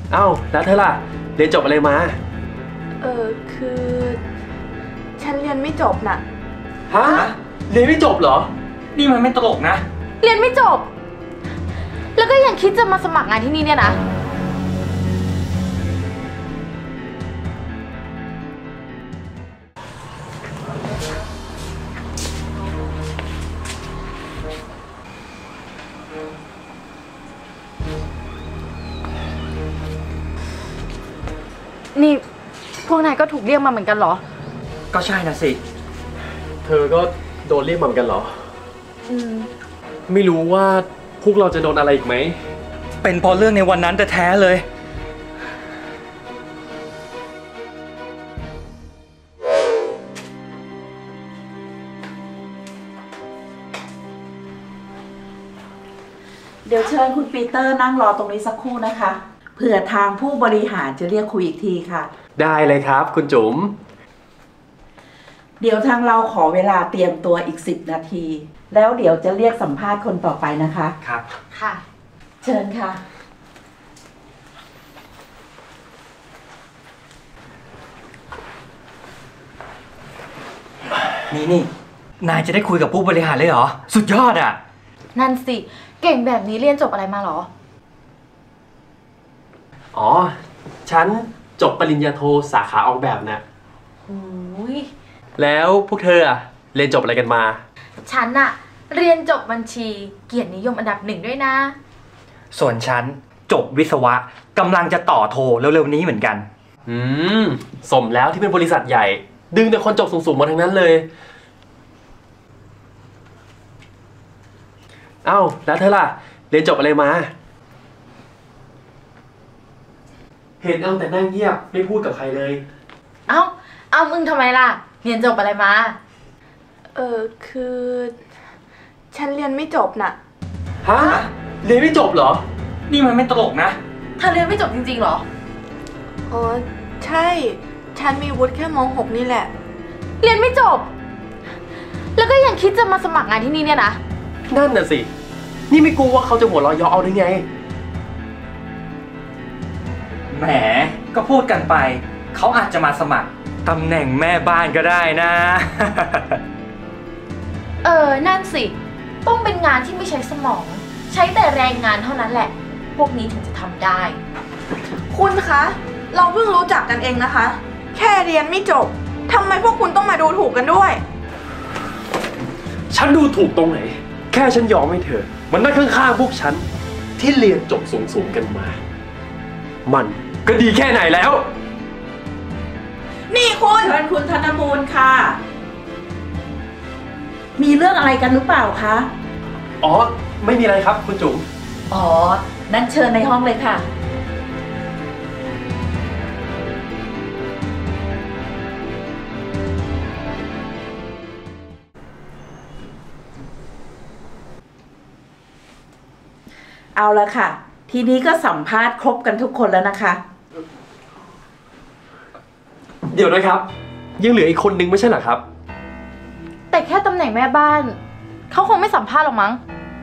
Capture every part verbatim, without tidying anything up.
เอ้าแล้วเธอล่ะเรียนจบอะไรมาเออคือฉันเรียนไม่จบน่ะฮะเรียนไม่จบเหรอนี่มันไม่ตลกนะเรียนไม่จบแล้วก็ยังคิดจะมาสมัครงานที่นี่เนี่ยนะนี่พวกนายก็ถูกเรียกมาเหมือนกันเหรอก็ใช่นะสิเธอก็โดนเรียกมาเหมือนกันเหรออืมไม่รู้ว่าพวกเราจะโดนอะไรอีกไหมเป็นเพราะเรื่องในวันนั้นแต่แท้เลยเดี๋ยวเชิญคุณปีเตอร์นั่งรอตรงนี้สักครู่นะคะเผื่อทางผู้บริหารจะเรียกคุยอีกทีค่ะได้เลยครับคุณจุ๋มเดี๋ยวทางเราขอเวลาเตรียมตัวอีกสิบนาทีแล้วเดี๋ยวจะเรียกสัมภาษณ์คนต่อไปนะคะครับค่ะเชิญค่ะนี่นี่นายจะได้คุยกับผู้บริหารเลยเหรอสุดยอดอ่ะนั่นสิเก่งแบบนี้เรียนจบอะไรมาหรออ๋อฉันจบปริญญาโทสาขาออกแบบนะโอ้ยแล้วพวกเธออะเรียนจบอะไรกันมาฉันอะเรียนจบบัญชีเกียรตินิยมอันดับหนึ่งด้วยนะส่วนฉันจบวิศวะกำลังจะต่อโทเร็วๆนี้เหมือนกันอืมสมแล้วที่เป็นบริษัทใหญ่ดึงแต่คนจบสูงๆมาทั้งนั้นเลยเอ้าแล้วเธอล่ะเรียนจบอะไรมาเห็นเอาแต่นั่งเงียบไม่พูดกับใครเลยเอ้าเอามึงทำไมล่ะเรียนจบอะไรมาเออคือฉันเรียนไม่จบน่ะฮะเรียนไม่จบเหรอนี่มันไม่ตลกนะเธอเรียนไม่จบจริงๆเหรออ๋อใช่ฉันมีวุฒิแค่ม หก นี่แหละเรียนไม่จบแล้วก็ยังคิดจะมาสมัครงานที่นี่เนี่ยนะนั่นน่ะสินี่ไม่กลัวว่าเขาจะหัวเราะเยาะเอาได้ไงแหมก็พูดกันไปเขาอาจจะมาสมัครตำแหน่งแม่บ้านก็ได้นะเออนั่นสิต้องเป็นงานที่ไม่ใช้สมองใช้แต่แรงงานเท่านั้นแหละพวกนี้ถึงจะทำได้คุณคะเราเพิ่งรู้จักกันเองนะคะแค่เรียนไม่จบทำไมพวกคุณต้องมาดูถูกกันด้วยฉันดูถูกตรงไหนแค่ฉันยอมให้เธอมันนั่งข้างๆพวกฉันที่เรียนจบสูงๆกันมามันก็ดีแค่ไหนแล้วนี่คุณเชิญคุณธนบูรณ์ค่ะมีเรื่องอะไรกันหรือเปล่าคะอ๋อไม่มีอะไรครับคุณจุ๋มอ๋อนั้นเชิญในห้องเลยค่ะเอาละค่ะทีนี้ก็สัมภาษณ์ครบกันทุกคนแล้วนะคะเดี๋ยวนะครับยังเหลืออีกคนนึงไม่ใช่เหรอครับแต่แค่ตำแหน่งแม่บ้านเขาคงไม่สัมภาษณ์หรอกมั้ง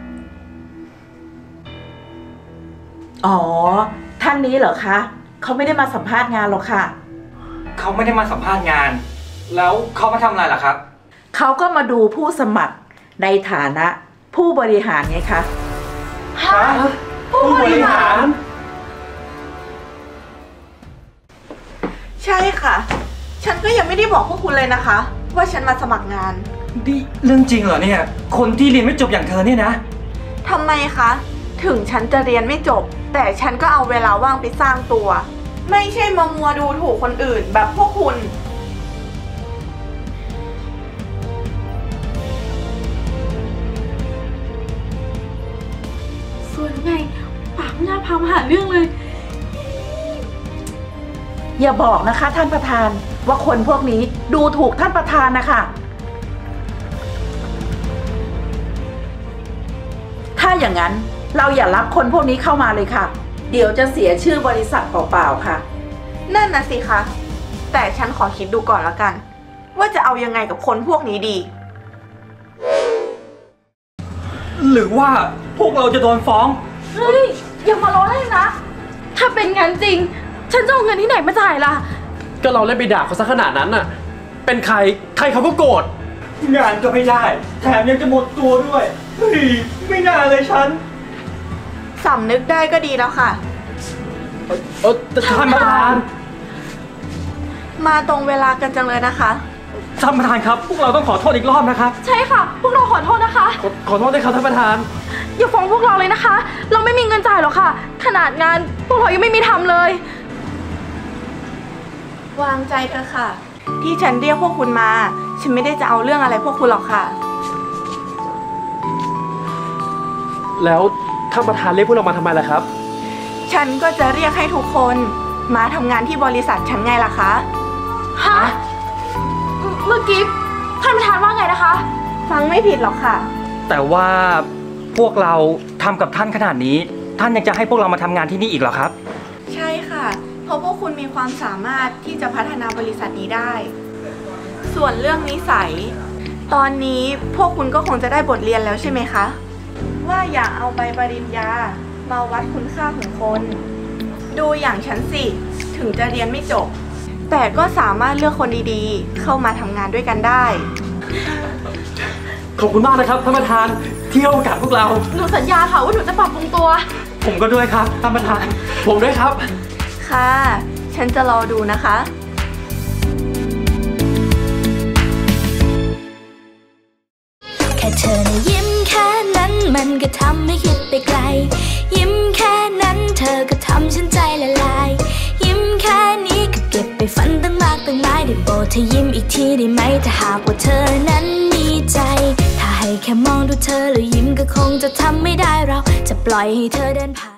อ๋อท่านนี้เหรอคะเขาไม่ได้มาสัมภาษณ์งานหรอกค่ะเขาไม่ได้มาสัมภาษณ์งานแล้วเขามาทำอะไรล่ะครับเขาก็มาดูผู้สมัครในฐานะผู้บริหารไงคะฮะผู้บริหารใช่ค่ะฉันก็ยังไม่ได้บอกพวกคุณเลยนะคะว่าฉันมาสมัครงานนี่เรื่องจริงเหรอเนี่ยคนที่เรียนไม่จบอย่างเธอเนี่ยนะทำไมคะถึงฉันจะเรียนไม่จบแต่ฉันก็เอาเวลาว่างไปสร้างตัวไม่ใช่มามัวดูถูกคนอื่นแบบพวกคุณส่วนไงปากหน้าพามาหาเรื่องเลยอย่าบอกนะคะท่านประธานว่าคนพวกนี้ดูถูกท่านประธานนะคะถ้าอย่างนั้นเราอย่ารับคนพวกนี้เข้ามาเลยค่ะเดี๋ยวจะเสียชื่อบริษัทเปล่าๆค่ะนั่นน่ะสิคะแต่ฉันขอคิดดูก่อนละกันว่าจะเอายังไงกับคนพวกนี้ดีหรือว่าพวกเราจะโดนฟ้องเฮ้ยอย่ามาล้อเล่นนะถ้าเป็นงั้นจริง ฉันจะเอาเงินที่ไหนมาจ่ายล่ะก็เราเล่นไปด่าเขาซะขนาดนั้นน่ะ เป็นใครใครเขาก็โกรธงานก็ไม่ได้ แถมยังจะหมดตัวด้วย เฮ้ย ไม่น่าเลยฉันสำนึกได้ก็ดีแล้วค่ะเออท่านประธานมาตรงเวลากันจังเลยนะคะท่านประธานครับ พวกเราต้องขอโทษอีกรอบนะครับใช่ค่ะ พวกเราขอโทษนะคะขอขอโทษด้วยครับท่านประธานอย่าฟ้องพวกเราเลยนะคะ เราไม่มีเงินจ่ายหรอกค่ะ ขนาดงานพวกเรายังไม่มีทำเลยวางใจเธอค่ะ ที่ฉันเรียกพวกคุณมา ฉันไม่ได้จะเอาเรื่องอะไรพวกคุณหรอกค่ะแล้วท่านประธานเรียกพวกเรามาทำไมล่ะครับฉันก็จะเรียกให้ทุกคนมาทำงานที่บริษัทฉันไงล่ะคะฮะ เมื่อกี้ท่านประธานว่าไงนะคะฟังไม่ผิดหรอกค่ะแต่ว่าพวกเราทำกับท่านขนาดนี้ ท่านยังจะให้พวกเรามาทำงานที่นี่อีกเหรอครับใช่ค่ะ เพราะพวกคุณมีความสามารถที่จะพัฒนาบริษัทนี้ได้ ส่วนเรื่องนิสัย ตอนนี้พวกคุณก็คงจะได้บทเรียนแล้วใช่ไหมคะ ว่าอย่าเอาใบปริญญามาวัดคุณค่าของคน ดูอย่างฉันสิ ถึงจะเรียนไม่จบ แต่ก็สามารถเลือกคนดีๆ เข้ามาทำงานด้วยกันได้ขอบคุณมากนะครับท่านประธานที่ให้โอกาสพวกเราหนูสัญญาค่ะว่าหนูจะปรับปรุงตัวผมก็ด้วยครับท่านประธานผมด้วยครับค่ะ ฉันจะรอดูนะคะแค่เธอนะยิ้มแค่นั้นมันก็ทำให้คิดไปไกล ยิ้มแค่นั้นเธอก็ทำฉันใจละลาย ยิ้มแค่นี้ก็เก็บไปฝันตั้งมากตั้งหลายได้โปรดเธอยิ้มอีกทีได้ไหมถ้าหากว่าเธอนั้นมีใจ ถ้าให้แค่มองดูเธอแล้วยิ้มก็คงจะทำไม่ได้เราจะปล่อยให้เธอเดินผ่าน